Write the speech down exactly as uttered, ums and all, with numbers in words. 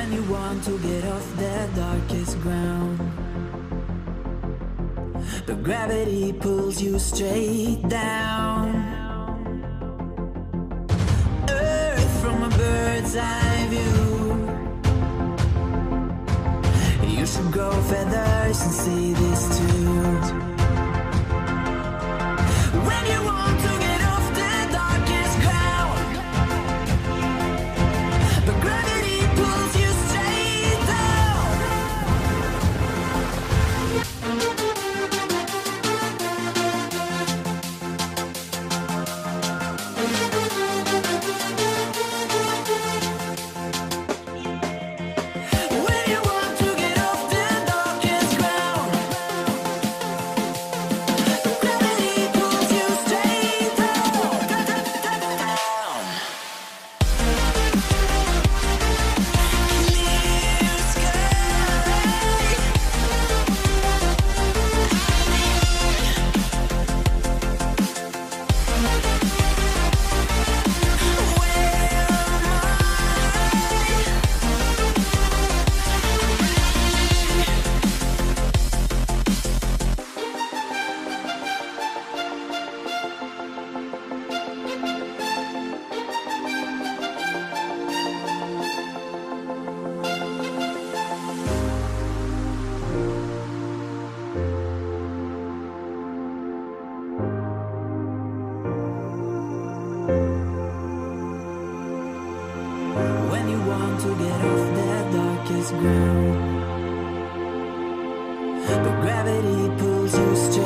When you want to get off the darkest ground, but gravity pulls you straight down. Earth from a bird's eye view. You should grow feathers and see this too. When you want to get off the darkest ground, but gravity pulls you straight down. When you want to get off the darkest ground, but gravity pulls you straight down. Clear sky. When you want to get off the darkest ground, but gravity pulls you straight